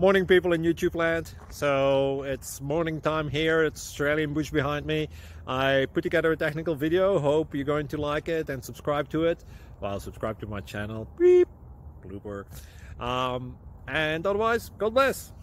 Morning people in YouTube land. So it's morning time here. It's Australian bush behind me. I put together a technical video. Hope you're going to like it and subscribe to it. Well, subscribe to my channel. Beep. Blooper. And otherwise, God bless.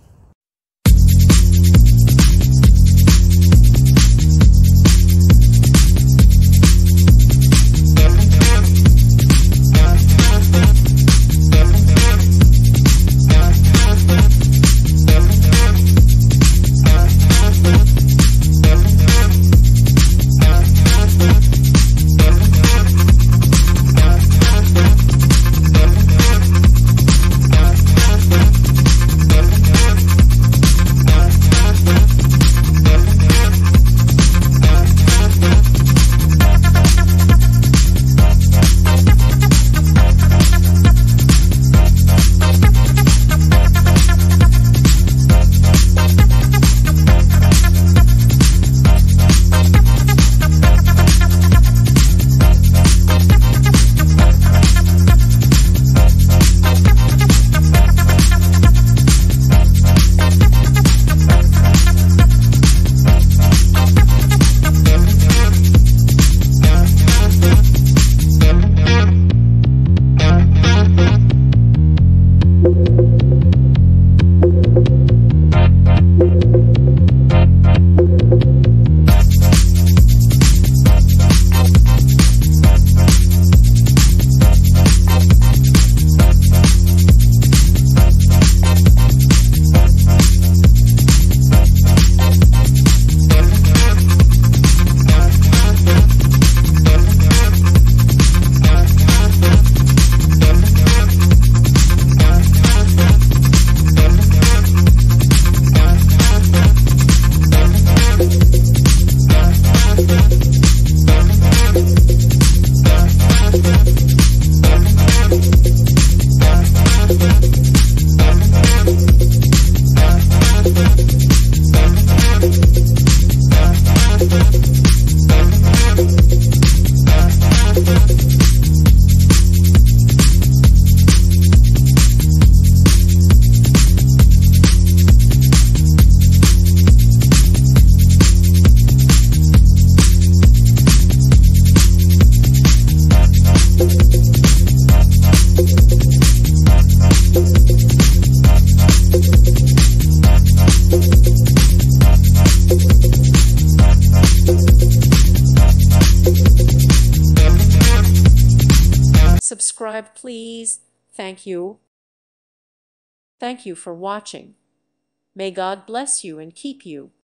Subscribe, please. Thank you. Thank you for watching. May God bless you and keep you.